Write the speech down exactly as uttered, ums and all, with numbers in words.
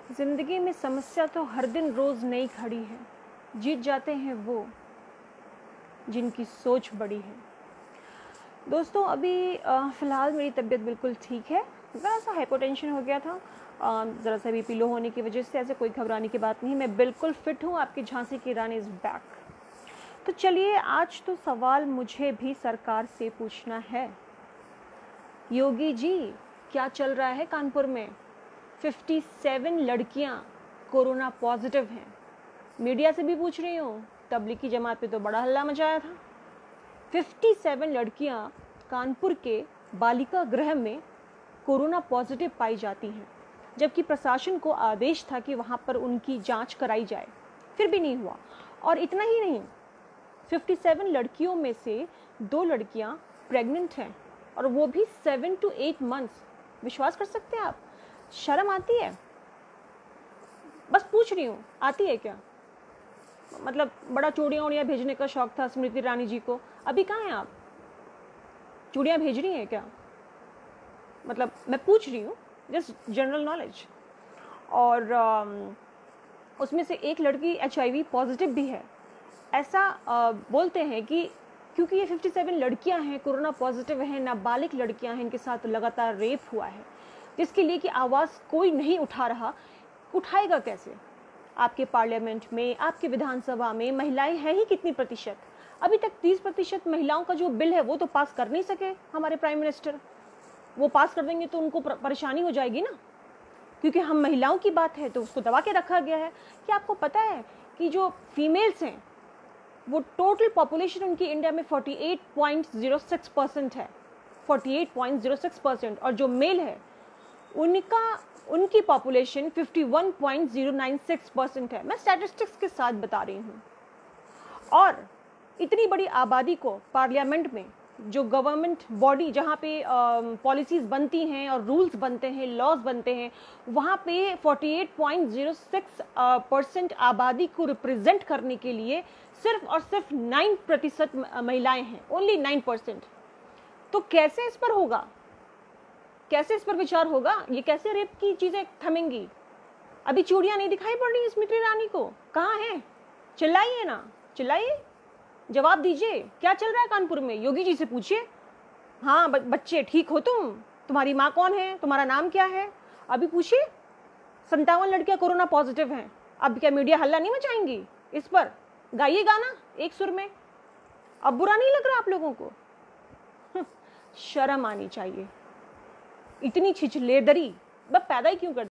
जिंदगी में समस्या तो हर दिन रोज नई खड़ी है, जीत जाते हैं वो जिनकी सोच बड़ी है। दोस्तों अभी फ़िलहाल मेरी तबीयत बिल्कुल ठीक है। ज़रा सा हाइपोटेंशन हो गया था, ज़रा सा बीपी लो होने की वजह से। ऐसे कोई घबराने की बात नहीं, मैं बिल्कुल फिट हूँ। आपकी झांसी की रानी इज़ बैक। तो चलिए, आज तो सवाल मुझे भी सरकार से पूछना है। योगी जी, क्या चल रहा है कानपुर में? सत्तावन लड़कियां कोरोना पॉजिटिव हैं। मीडिया से भी पूछ रही हूँ, तबलीगी जमात पे तो बड़ा हल्ला मचाया था। सत्तावन लड़कियां कानपुर के बालिका गृह में कोरोना पॉजिटिव पाई जाती हैं, जबकि प्रशासन को आदेश था कि वहाँ पर उनकी जांच कराई जाए, फिर भी नहीं हुआ। और इतना ही नहीं, सत्तावन लड़कियों में से दो लड़कियां प्रेग्नेंट हैं, और वो भी सेवन टू एट मंथ्स। विश्वास कर सकते हैं आप? शर्म आती है? बस पूछ रही हूँ, आती है क्या? मतलब बड़ा चूड़ियाँ उड़ियाँ भेजने का शौक था स्मृति ईरानी जी को, अभी कहाँ हैं आप? चूड़ियाँ भेज रही हैं क्या? मतलब मैं पूछ रही हूँ, जस्ट जनरल नॉलेज। और उसमें से एक लड़की एच आई वी पॉजिटिव भी है। ऐसा आ, बोलते हैं कि क्योंकि ये सत्तावन लड़कियां हैं, कोरोना पॉजिटिव हैं, नाबालिग लड़कियां हैं, इनके साथ लगातार रेप हुआ है, जिसके लिए कि आवाज़ कोई नहीं उठा रहा। उठाएगा कैसे? आपके पार्लियामेंट में, आपके विधानसभा में महिलाएं हैं ही कितनी प्रतिशत? अभी तक तीस प्रतिशत महिलाओं का जो बिल है वो तो पास कर नहीं सके हमारे प्राइम मिनिस्टर। वो पास कर देंगे तो उनको परेशानी हो जाएगी ना, क्योंकि हम महिलाओं की बात है तो उसको दबा के रखा गया है। क्या आपको पता है कि जो फीमेल्स हैं वो टोटल पॉपुलेशन उनकी इंडिया में अड़तालीस पॉइंट ज़ीरो सिक्स परसेंट है, अड़तालीस पॉइंट ज़ीरो सिक्स परसेंट, और जो मेल है उनका उनकी पॉपुलेशन इक्यावन point zero nine six percent है। मैं स्टैटिस्टिक्स के साथ बता रही हूँ। और इतनी बड़ी आबादी को पार्लियामेंट में, जो गवर्नमेंट बॉडी जहाँ पे पॉलिसीज़ बनती हैं और रूल्स बनते हैं, लॉज बनते हैं, वहाँ पे अड़तालीस पॉइंट ज़ीरो सिक्स परसेंट आबादी को रिप्रेजेंट करने के लिए सिर्फ और सिर्फ नौ प्रतिशत महिलाएं हैं, ओनली नाइन परसेंट। तो कैसे इस पर होगा, कैसे इस पर विचार होगा? ये कैसे रेप की चीजें थमेंगी? अभी चूड़ियां नहीं दिखाई पड़ रही स्मृति ईरानी को? कहाँ है? चिल्लाइए ना, चिल्लाइए, जवाब दीजिए। क्या चल रहा है कानपुर में? योगी जी से पूछिए। हाँ बच्चे, ठीक हो तुम? तुम्हारी माँ कौन है? तुम्हारा नाम क्या है? अभी पूछिए। संतावन लड़कियां कोरोना पॉजिटिव हैं। अब क्या मीडिया हल्ला नहीं मचाएंगी इस पर? गाइए गाना एक सुर में। अब बुरा नहीं लग रहा आप लोगों को? शर्म आनी चाहिए। इतनी छिछलेदरी बस पैदा ही क्यों कर